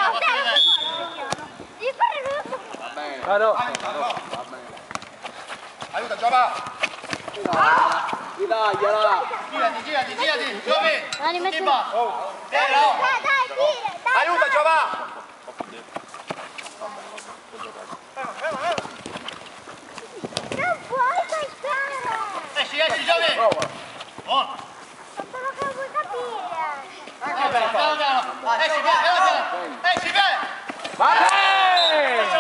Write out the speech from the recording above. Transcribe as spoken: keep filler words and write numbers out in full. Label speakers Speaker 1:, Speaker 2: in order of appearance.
Speaker 1: Va bene.
Speaker 2: Ah no.
Speaker 1: Va bene.
Speaker 3: Aiuta, Giova!
Speaker 1: Ridagliela!
Speaker 3: Girati, girati, girati! Giovi!
Speaker 4: Dai, rimetti.
Speaker 3: Timba!
Speaker 4: Dai,
Speaker 3: Dai,
Speaker 4: dai, tira, dai.
Speaker 3: aiuta, Giova!
Speaker 4: Non puoi saltare.
Speaker 3: Esci, esci, Giovi! Oh!
Speaker 4: Non te lo che vuoi capire.
Speaker 3: Piano, piano! Esci, piano, piano! Esci, piano!
Speaker 2: Vai!